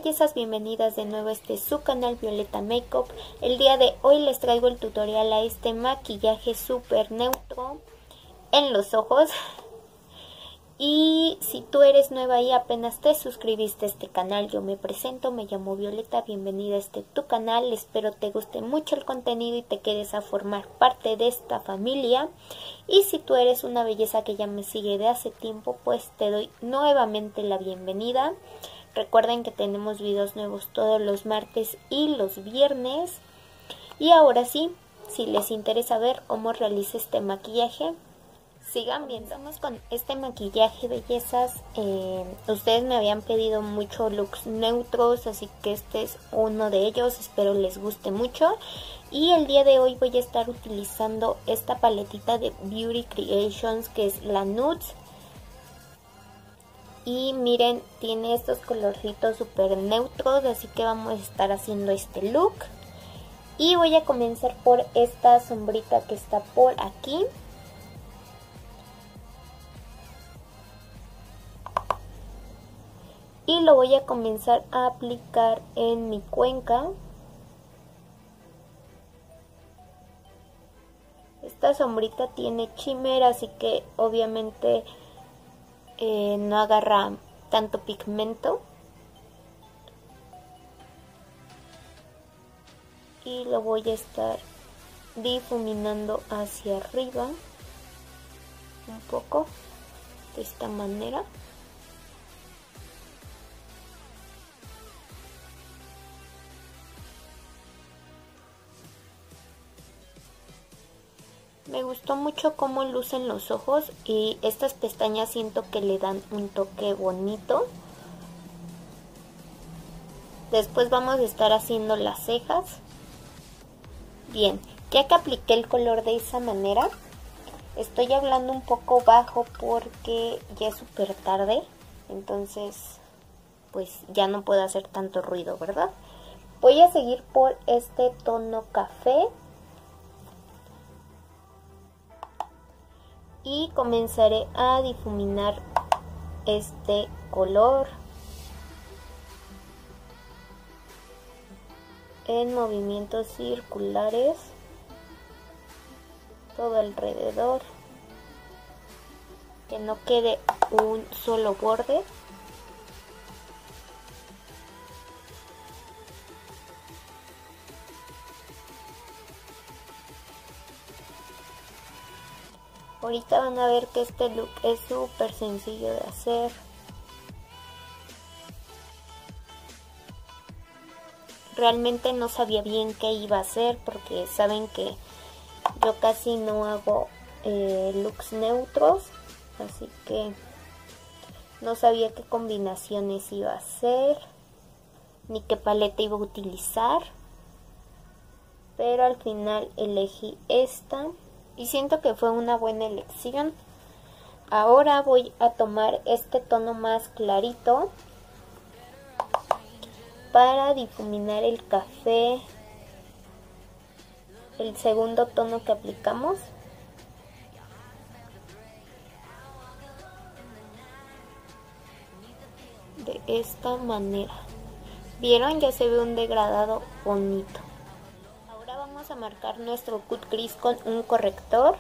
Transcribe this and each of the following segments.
bellezas, bienvenidas de nuevo a su canal Violeta Makeup. El día de hoy les traigo el tutorial a este maquillaje súper neutro en los ojos. Y si tú eres nueva y apenas te suscribiste a este canal, yo me presento, me llamo Violeta, bienvenida a tu canal. Espero te guste mucho el contenido y te quedes a formar parte de esta familia. Y si tú eres una belleza que ya me sigue de hace tiempo, pues te doy nuevamente la bienvenida. Recuerden que tenemos videos nuevos todos los martes y los viernes. Y ahora sí, si les interesa ver cómo realizo este maquillaje, sigan viendo. Vamos con este maquillaje, bellezas. Ustedes me habían pedido mucho looks neutros, así que este es uno de ellos. Espero les guste mucho. Y el día de hoy voy a estar utilizando esta paletita de Beauty Creations, que es la Nudes. Y miren, tiene estos colorcitos súper neutros, así que vamos a estar haciendo este look. Y voy a comenzar por esta sombrita que está por aquí. Y lo voy a comenzar a aplicar en mi cuenca. Esta sombrita tiene shimmer, así que obviamente no agarra tanto pigmento. Y lo voy a estar difuminando hacia arriba un poco, de esta manera. Me gustó mucho cómo lucen los ojos y estas pestañas siento que le dan un toque bonito. Después vamos a estar haciendo las cejas. Bien, ya que apliqué el color de esa manera, estoy hablando un poco bajo porque ya es súper tarde. Entonces, pues ya no puedo hacer tanto ruido, ¿verdad? Voy a seguir por este tono café. Y comenzaré a difuminar este color en movimientos circulares todo alrededor, que no quede un solo borde. Ahorita van a ver que este look es súper sencillo de hacer. Realmente no sabía bien qué iba a hacer porque saben que yo casi no hago looks neutros. Así que no sabía qué combinaciones iba a hacer ni qué paleta iba a utilizar. Pero al final elegí esta. Y siento que fue una buena elección. Ahora voy a tomar este tono más clarito para difuminar el café, el segundo tono que aplicamos. De esta manera. ¿Vieron? Ya se ve un degradado bonito. Vamos a marcar nuestro cut crease con un corrector.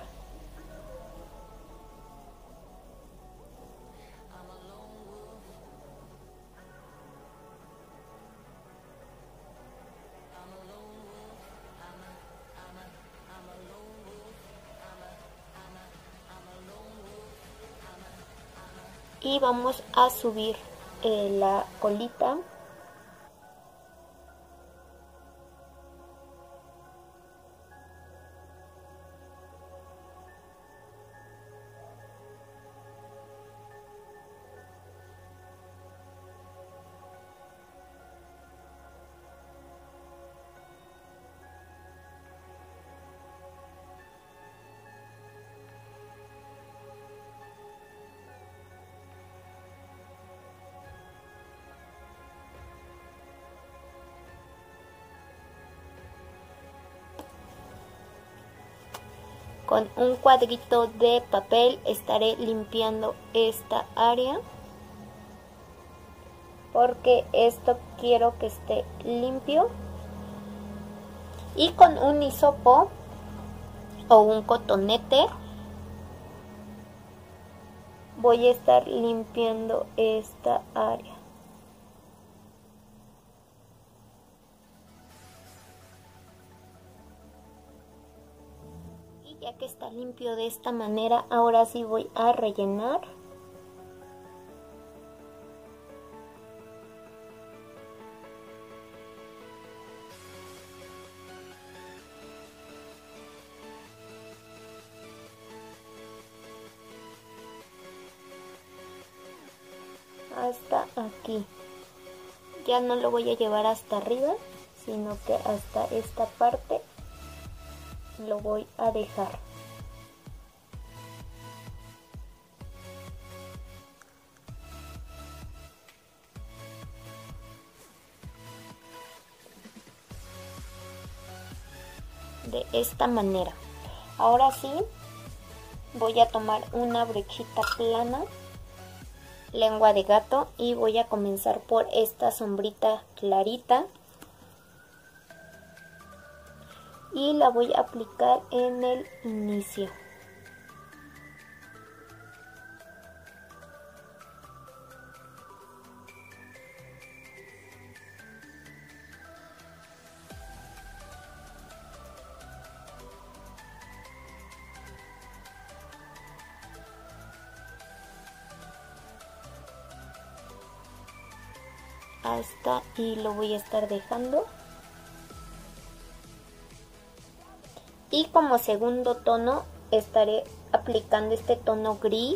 Y vamos a subir la colita. Con un cuadrito de papel estaré limpiando esta área, porque esto quiero que esté limpio. Y con un hisopo o un cotonete voy a estar limpiando esta área. Y ya que está limpio de esta manera, ahora sí voy a rellenar. Hasta aquí. Ya no lo voy a llevar hasta arriba, sino que hasta esta parte lo voy a dejar. De esta manera. Ahora sí voy a tomar una brochita plana, lengua de gato, y voy a comenzar por esta sombrita clarita y la voy a aplicar en el inicio. Hasta ahí lo voy a estar dejando. Y como segundo tono estaré aplicando este tono gris.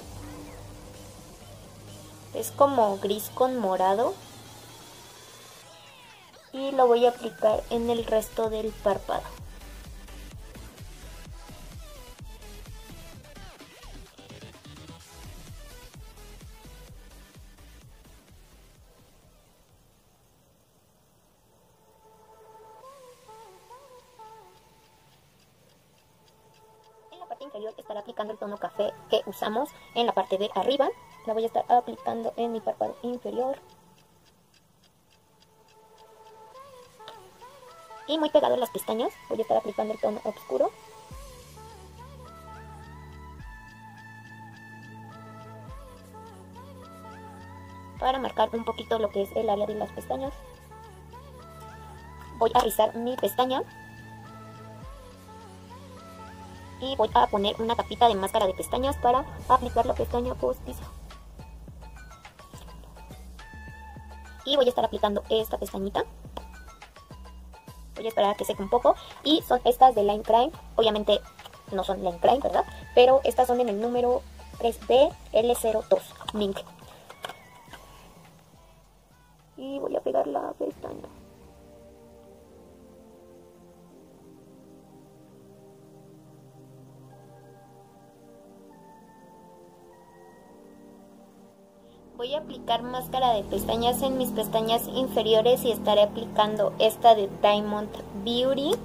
Es como gris con morado. Y lo voy a aplicar en el resto del párpado. Inferior estaré aplicando el tono café que usamos en la parte de arriba. La voy a estar aplicando en mi párpado inferior. Y muy pegado a las pestañas voy a estar aplicando el tono oscuro. Para marcar un poquito lo que es el área de las pestañas. Voy a rizar mi pestaña. Y voy a poner una capita de máscara de pestañas para aplicar la pestaña postiza. Y voy a estar aplicando esta pestañita. Voy a esperar a que seque un poco. Y son estas de Line Crime. Obviamente no son Line Crime, ¿verdad? Pero estas son en el número 3BL02 Mink. Y voy a pegar la pestaña. Voy a aplicar máscara de pestañas en mis pestañas inferiores y estaré aplicando esta de Diamond Beauty.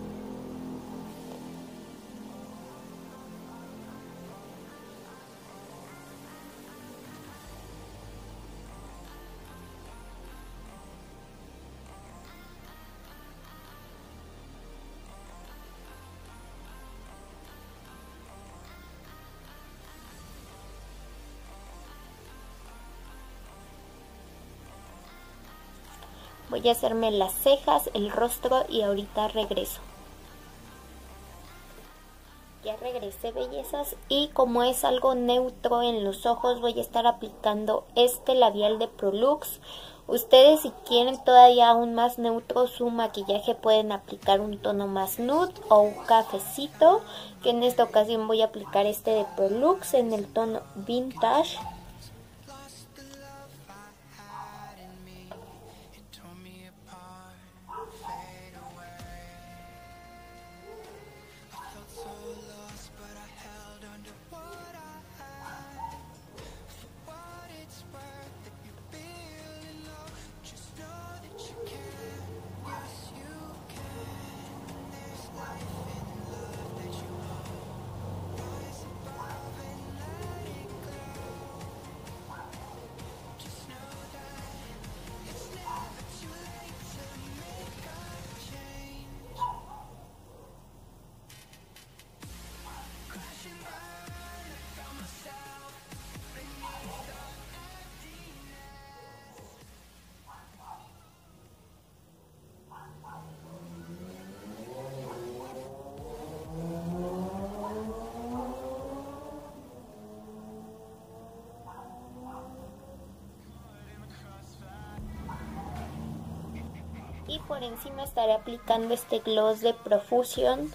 Voy a hacerme las cejas, el rostro y ahorita regreso. Ya regresé, bellezas, y como es algo neutro en los ojos voy a estar aplicando este labial de Prolux. Ustedes, si quieren todavía aún más neutro su maquillaje, pueden aplicar un tono más nude o un cafecito, que en esta ocasión voy a aplicar este de Prolux en el tono Vintage. Y por encima estaré aplicando este gloss de Profusion.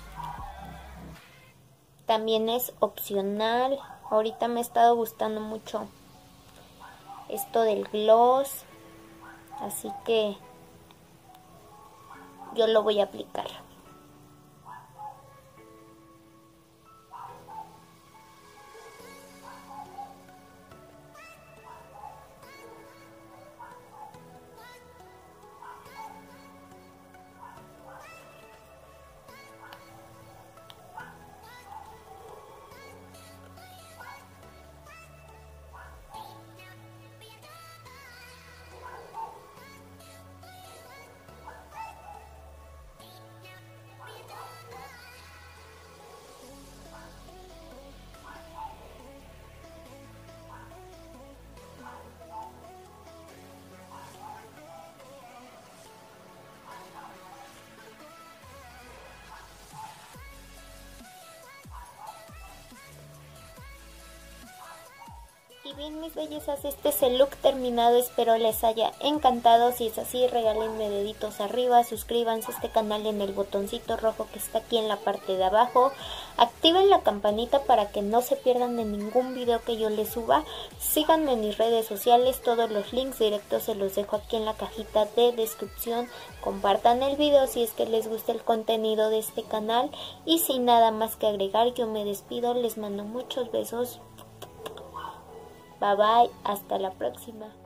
También es opcional. Ahorita me ha estado gustando mucho esto del gloss, así que yo lo voy a aplicar. Y bien, mis bellezas, este es el look terminado, espero les haya encantado. Si es así, regálenme deditos arriba, suscríbanse a este canal en el botoncito rojo que está aquí en la parte de abajo, activen la campanita para que no se pierdan de ningún video que yo les suba, síganme en mis redes sociales, todos los links directos se los dejo aquí en la cajita de descripción, compartan el video si es que les gusta el contenido de este canal y sin nada más que agregar, yo me despido, les mando muchos besos. Bye bye, hasta la próxima.